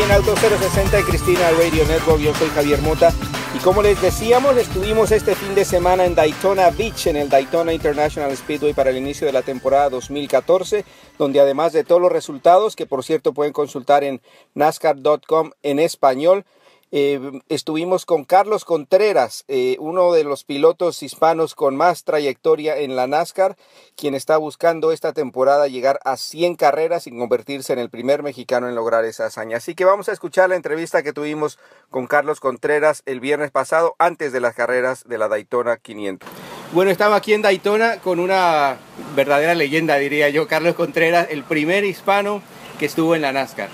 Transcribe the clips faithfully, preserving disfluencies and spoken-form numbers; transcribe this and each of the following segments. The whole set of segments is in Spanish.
en Auto cero sesenta y Cristina Radio Network. Yo soy Javier Mota y como les decíamos, estuvimos este fin de semana en Daytona Beach, en el Daytona International Speedway para el inicio de la temporada dos mil catorce, donde además de todos los resultados, que por cierto pueden consultar en NASCAR punto com en español, Eh, estuvimos con Carlos Contreras, eh, uno de los pilotos hispanos con más trayectoria en la NASCAR, quien está buscando esta temporada llegar a cien carreras y convertirse en el primer mexicano en lograr esa hazaña. Así que vamos a escuchar la entrevista que tuvimos con Carlos Contreras el viernes pasado, antes de las carreras de la Daytona quinientos. Bueno, estaba aquí en Daytona con una verdadera leyenda, diría yo, Carlos Contreras, el primer hispano que estuvo en la NASCAR.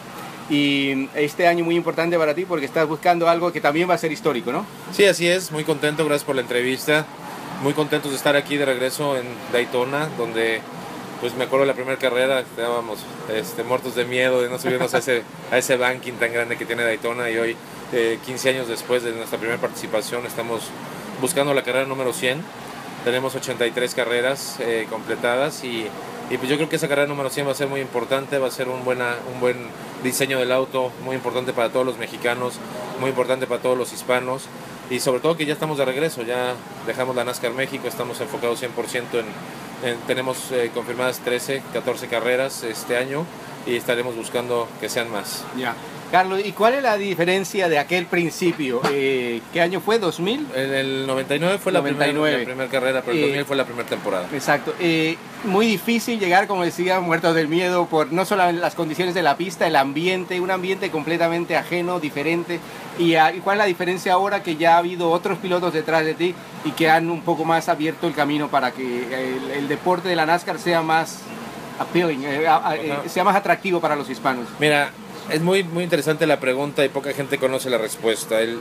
Y este año muy importante para ti porque estás buscando algo que también va a ser histórico, ¿no? Sí, así es, muy contento, gracias por la entrevista. Muy contentos de estar aquí de regreso en Daytona, donde pues me acuerdo de la primera carrera, estábamos este, muertos de miedo de no subirnos a ese, a ese banking tan grande que tiene Daytona, y hoy, eh, quince años después de nuestra primera participación, estamos buscando la carrera número cien. Tenemos ochenta y tres carreras eh, completadas y, y pues yo creo que esa carrera número cien va a ser muy importante, va a ser un, buena, un buen diseño del auto, muy importante para todos los mexicanos, muy importante para todos los hispanos, y sobre todo que ya estamos de regreso, ya dejamos la NASCAR México, estamos enfocados cien por ciento en, en tenemos eh, confirmadas trece, catorce carreras este año y estaremos buscando que sean más. Ya. Carlos, ¿y cuál es la diferencia de aquel principio? Eh, ¿Qué año fue? ¿dos mil? En el noventa y nueve fue noventa y nueve. La primera carrera, pero el eh, dos mil fue la primera temporada. Exacto. Eh, muy difícil llegar, como decía, muertos del miedo, por no solo las condiciones de la pista, el ambiente, un ambiente completamente ajeno, diferente. ¿Y, ¿Y cuál es la diferencia ahora que ya ha habido otros pilotos detrás de ti y que han un poco más abierto el camino para que el, el deporte de la NASCAR sea más appealing, eh, eh, sea más atractivo para los hispanos? Mira, es muy, muy interesante la pregunta y poca gente conoce la respuesta. El,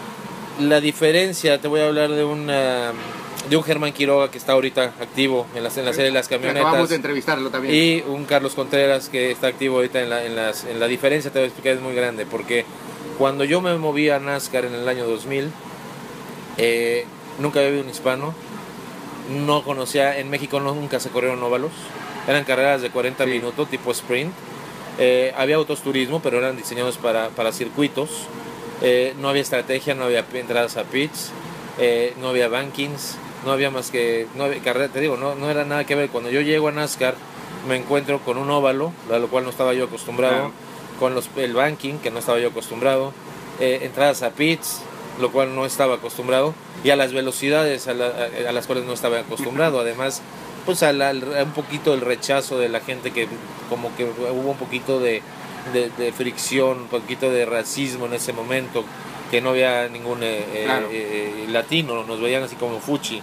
la diferencia, te voy a hablar de, una, de un Germán Quiroga que está ahorita activo en la, en la serie de las camionetas. Acabamos de entrevistarlo también. Y un Carlos Contreras que está activo ahorita en la, en las, en la diferencia, te voy a explicar, es muy grande. Porque cuando yo me moví a NASCAR en el año dos mil, eh, nunca había habido un hispano, no conocía, en México no, nunca se corrieron óvalos, eran carreras de cuarenta sí. minutos, tipo sprint. Eh, había autos turismo, pero eran diseñados para, para circuitos. Eh, no había estrategia, no había entradas a pits, eh, no había bankings, no había más que no había carrera, te digo, no, no era nada que ver. Cuando yo llego a NASCAR me encuentro con un óvalo, a lo cual no estaba yo acostumbrado, claro. Con los, el banking, que no estaba yo acostumbrado, eh, entradas a pits, lo cual no estaba acostumbrado, y a las velocidades a, la, a, a las cuales no estaba acostumbrado. Además, pues a, la, a un poquito el rechazo de la gente, que como que hubo un poquito de, de, de fricción, un poquito de racismo en ese momento, que no había ningún eh, claro. eh, latino, nos veían así como fuchi.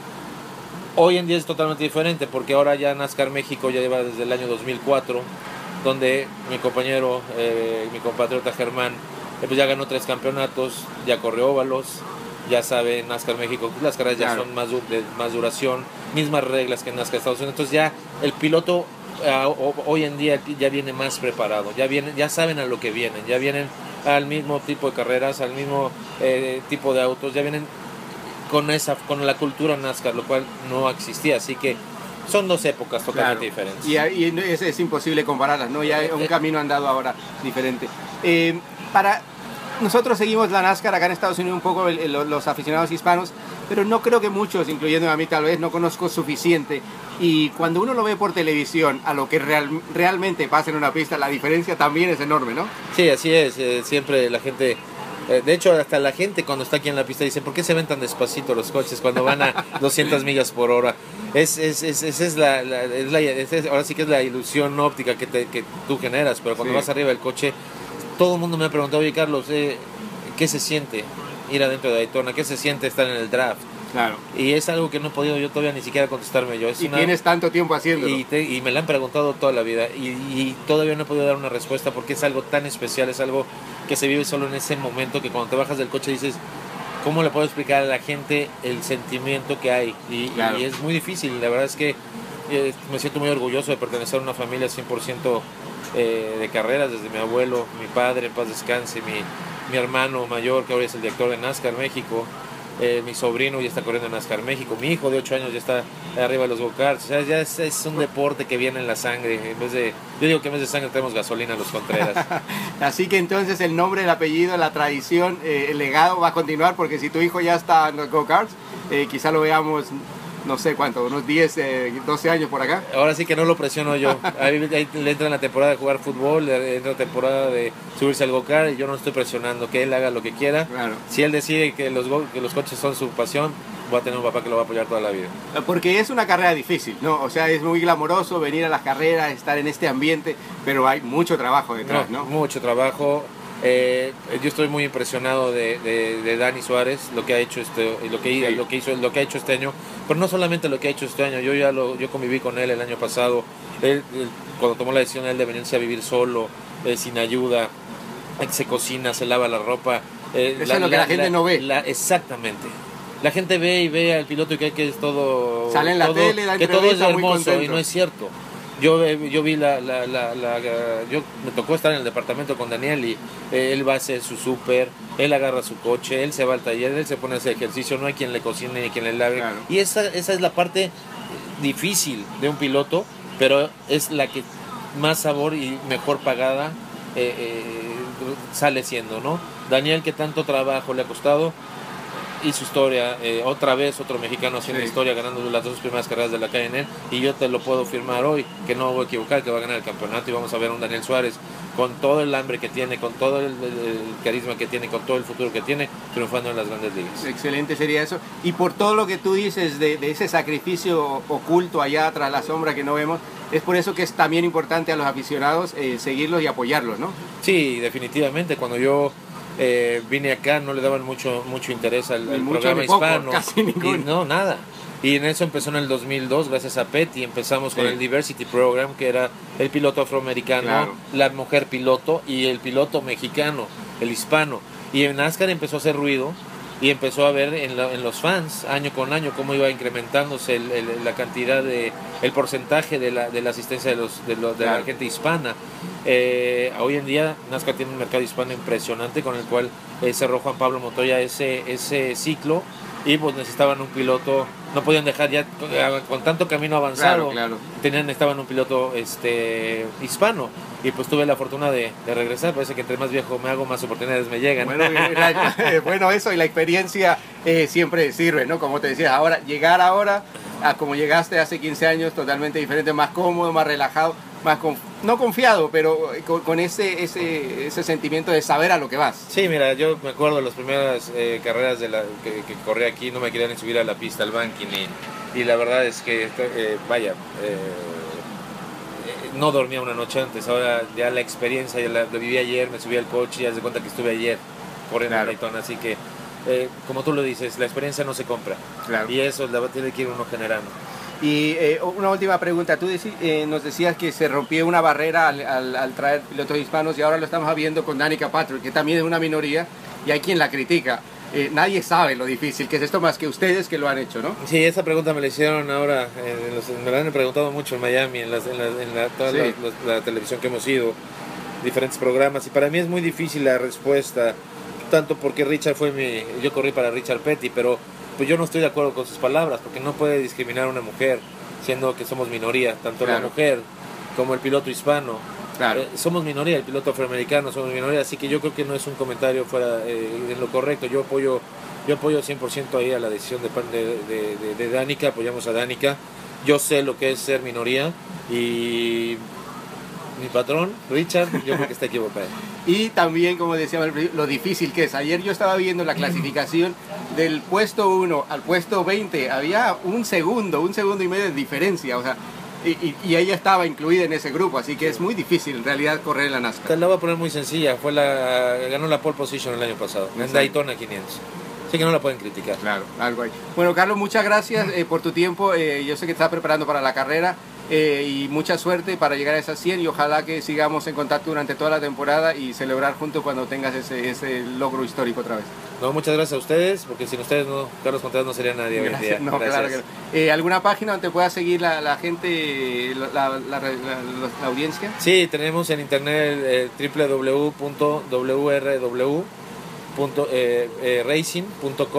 Hoy en día es totalmente diferente, porque ahora ya NASCAR México ya lleva desde el año dos mil cuatro, donde mi compañero, eh, mi compatriota Germán, eh, pues ya ganó tres campeonatos, ya corrió óvalos, ya sabe NASCAR México, las carreras ya claro. son más, de más duración, mismas reglas que en NASCAR Estados Unidos. Entonces ya el piloto uh, hoy en día ya viene más preparado, ya vienen, ya saben a lo que vienen, ya vienen al mismo tipo de carreras, al mismo eh, tipo de autos, ya vienen con esa, con la cultura NASCAR, lo cual no existía. Así que son dos épocas totalmente claro. diferentes. Y, y es, es imposible compararlas, ¿no? Ya un camino andado ahora diferente. Eh, para Nosotros seguimos la NASCAR acá en Estados Unidos un poco, el, el, los aficionados hispanos, pero no creo que muchos, incluyendo a mí tal vez, no conozco suficiente. Y cuando uno lo ve por televisión, a lo que real, realmente pasa en una pista, la diferencia también es enorme, ¿no? Sí, así es. Eh, siempre la gente, eh, de hecho hasta la gente cuando está aquí en la pista dice, ¿por qué se ven tan despacito los coches cuando van a doscientas millas por hora? Es, es, es, es, es la, la, es la es, ahora sí que es la ilusión óptica que, te, que tú generas, pero cuando sí. vas arriba del coche, todo el mundo me ha preguntado, oye Carlos, eh, ¿qué se siente ir adentro de Daytona? ¿Qué se siente estar en el draft? Claro. Y es algo que no he podido yo todavía ni siquiera contestarme yo. Es y una... tienes tanto tiempo haciéndolo. Y, te, y me la han preguntado toda la vida y, y todavía no he podido dar una respuesta, porque es algo tan especial, es algo que se vive solo en ese momento, que cuando te bajas del coche dices, ¿cómo le puedo explicar a la gente el sentimiento que hay? Y, claro. y es muy difícil. La verdad es que eh, me siento muy orgulloso de pertenecer a una familia cien por ciento eh, de carreras, desde mi abuelo, mi padre, en paz descanse, mi, mi hermano mayor, que ahora es el director de NASCAR México, eh, mi sobrino ya está corriendo en NASCAR México, mi hijo de ocho años ya está arriba de los go-karts, o sea, ya es, es un deporte que viene en la sangre, en vez de, yo digo que en vez de sangre tenemos gasolina los Contreras. Así que entonces el nombre, el apellido, la tradición, eh, el legado va a continuar, porque si tu hijo ya está en los go-karts, eh, quizá lo veamos, no sé cuánto, unos diez, doce años por acá. Ahora sí que no lo presiono yo. Ahí, ahí le entra en la temporada de jugar fútbol, le entra en la temporada de subirse al go-kart y yo no estoy presionando, que él haga lo que quiera. Claro. Si él decide que los, que los coches son su pasión, va a tener un papá que lo va a apoyar toda la vida. Porque es una carrera difícil, ¿no? O sea, es muy glamoroso venir a las carreras, estar en este ambiente, pero hay mucho trabajo detrás, ¿no? ¿no? Mucho trabajo. Eh, yo estoy muy impresionado de, de, de Dani Suárez, lo que ha hecho este, lo que, sí. lo que hizo, lo que ha hecho este año, pero no solamente lo que ha hecho este año. Yo ya lo, yo conviví con él el año pasado. Él, él, cuando tomó la decisión él de venirse a vivir solo, eh, sin ayuda, él se cocina, se lava la ropa. Eh, Eso la, es lo que la, la gente la, no ve. La, exactamente. La gente ve y ve al piloto y cree que es todo, sale en la todo, tele, da que todo es hermoso y no es cierto. Yo, yo vi la, la, la, la, yo me tocó estar en el departamento con Daniel y eh, él va a hacer su súper, él agarra su coche, él se va al taller, él se pone a hacer ejercicio, no hay quien le cocine ni quien le lave. Claro. Y esa, esa es la parte difícil de un piloto, pero es la que más sabor y mejor pagada eh, eh, sale siendo, ¿no? Daniel, que tanto trabajo le ha costado, y su historia, eh, otra vez otro mexicano haciendo sí. historia, ganando las dos primeras carreras de la K N N, y yo te lo puedo firmar hoy, que no voy a equivocar, que va a ganar el campeonato, y vamos a ver a un Daniel Suárez con todo el hambre que tiene, con todo el, el, el carisma que tiene, con todo el futuro que tiene, triunfando en las grandes ligas. Excelente sería eso, y por todo lo que tú dices de, de ese sacrificio oculto allá tras la sombra que no vemos, es por eso que es también importante a los aficionados eh, seguirlos y apoyarlos, ¿no? Sí, definitivamente. Cuando yo Eh, vine acá no le daban mucho mucho interés al, al mucho programa poco, hispano, casi ninguno. Y no, nada. Y en eso empezó en el dos mil dos, gracias a Petty, empezamos sí. con el Diversity Program, que era el piloto afroamericano, claro. la mujer piloto y el piloto mexicano, el hispano. Y en NASCAR empezó a hacer ruido y empezó a ver en, la, en los fans, año con año, cómo iba incrementándose el, el, la cantidad de, el porcentaje de la, de la asistencia de, los, de, los, de claro. la gente hispana. Eh, hoy en día NASCAR tiene un mercado hispano impresionante, con el cual eh, cerró Juan Pablo Montoya ese, ese ciclo, y pues necesitaban un piloto, no podían dejar ya con tanto camino avanzado, claro, claro. tenían necesitaban un piloto este hispano, y pues tuve la fortuna de, de regresar. Parece que entre más viejo me hago, más oportunidades me llegan. Bueno, bueno eso y la experiencia eh, siempre sirve, ¿no? Como te decía, ahora llegar ahora a como llegaste hace quince años, totalmente diferente, más cómodo, más relajado, más conf no confiado, pero con, con ese, ese, ese sentimiento de saber a lo que vas. Sí, mira, yo me acuerdo de las primeras eh, carreras de la, que, que corrí aquí, no me querían ni subir a la pista, al banking, y, y la verdad es que, eh, vaya, eh, no dormía una noche antes. Ahora ya la experiencia, ya la, lo viví ayer, me subí al coche y ya se cuenta que estuve ayer corriendo en Daytona, así que, eh, como tú lo dices, la experiencia no se compra, claro. y eso la tiene que ir uno generando. Y eh, una última pregunta, tú deci eh, nos decías que se rompió una barrera al, al, al traer pilotos hispanos, y ahora lo estamos viendo con Danica Patrick, que también es una minoría, y hay quien la critica. Eh, nadie sabe lo difícil que es esto más que ustedes que lo han hecho, ¿no? Sí, esa pregunta me la hicieron ahora, en los, me la han preguntado mucho en Miami, en, las, en, la, en la, toda sí. la, la, la televisión que hemos ido, diferentes programas, y para mí es muy difícil la respuesta, tanto porque Richard fue mi, yo corrí para Richard Petty, pero pues yo no estoy de acuerdo con sus palabras, porque no puede discriminar a una mujer, siendo que somos minoría, tanto claro. la mujer como el piloto hispano. Claro. Eh, somos minoría, el piloto afroamericano somos minoría, así que yo creo que no es un comentario fuera eh, en lo correcto. Yo apoyo yo apoyo cien por ciento ahí a la decisión de, de, de, de, de Danica, apoyamos a Danica. Yo sé lo que es ser minoría, y mi patrón, Richard, yo creo que está equivocado. Y también, como decíamos, lo difícil que es. Ayer yo estaba viendo la clasificación del puesto uno al puesto veinte, había un segundo, un segundo y medio de diferencia, o sea, y, y, y ella estaba incluida en ese grupo, así que es muy difícil en realidad correr en la NASCAR. Te la voy a poner muy sencilla, fue la, ganó la pole position el año pasado, en sí. Daytona quinientos. Así que no la pueden criticar. Claro, algo ahí. Bueno, Carlos, muchas gracias eh, por tu tiempo. Eh, yo sé que te estás preparando para la carrera, eh, y mucha suerte para llegar a esas cien, y ojalá que sigamos en contacto durante toda la temporada y celebrar juntos cuando tengas ese, ese logro histórico otra vez. No, muchas gracias a ustedes, porque sin ustedes no, Carlos Contreras no sería nadie hoy en día. No, gracias. Claro que no. Eh, ¿Alguna página donde pueda seguir la, la gente, la, la, la, la, la audiencia? Sí, tenemos en internet eh, w w w punto w r w punto racing punto com,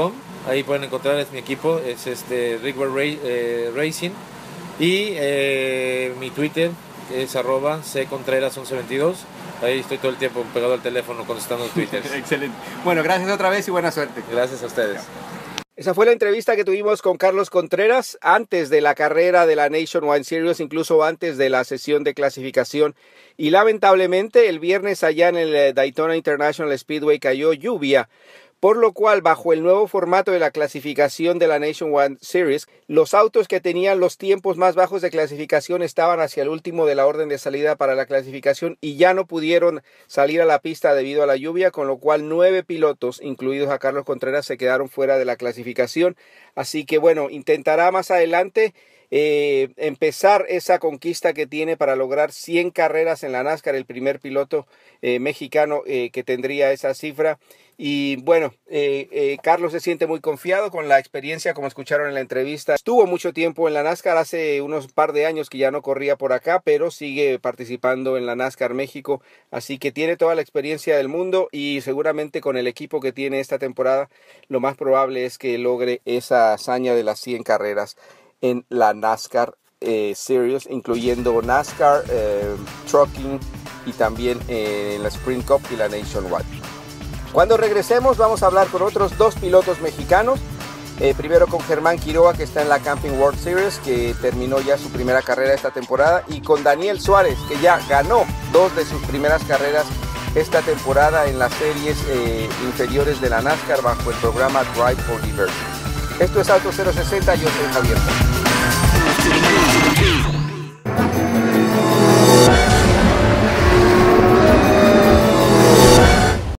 ahí pueden encontrar, es mi equipo, es este Rigward Ra eh, Racing, y eh, mi Twitter es arroba ccontreras once veintidós. Ahí estoy todo el tiempo pegado al teléfono contestando Twitter. Excelente. Bueno, gracias otra vez y buena suerte. Gracias a ustedes. Esa fue la entrevista que tuvimos con Carlos Contreras antes de la carrera de la Nationwide Series, incluso antes de la sesión de clasificación. Y lamentablemente el viernes allá en el Daytona International Speedway cayó lluvia, por lo cual bajo el nuevo formato de la clasificación de la Nationwide Series, los autos que tenían los tiempos más bajos de clasificación estaban hacia el último de la orden de salida para la clasificación y ya no pudieron salir a la pista debido a la lluvia, con lo cual nueve pilotos, incluidos a Carlos Contreras, se quedaron fuera de la clasificación. Así que bueno, intentará más adelante eh, empezar esa conquista que tiene para lograr cien carreras en la NASCAR, el primer piloto eh, mexicano eh, que tendría esa cifra. Y bueno, eh, eh, Carlos se siente muy confiado con la experiencia, como escucharon en la entrevista. Estuvo mucho tiempo en la NASCAR, hace unos par de años que ya no corría por acá, pero sigue participando en la NASCAR México. Así que tiene toda la experiencia del mundo y seguramente con el equipo que tiene esta temporada, lo más probable es que logre esa hazaña de las cien carreras en la NASCAR eh, Series, incluyendo NASCAR, eh, Trucking y también eh, en la Sprint Cup y la Nationwide. Cuando regresemos vamos a hablar con otros dos pilotos mexicanos, eh, primero con Germán Quiroga, que está en la Camping World Series, que terminó ya su primera carrera esta temporada, y con Daniel Suárez, que ya ganó dos de sus primeras carreras esta temporada en las series eh, inferiores de la NASCAR bajo el programa Drive for Liberty. Esto es Auto cero sesenta, yo soy Javier.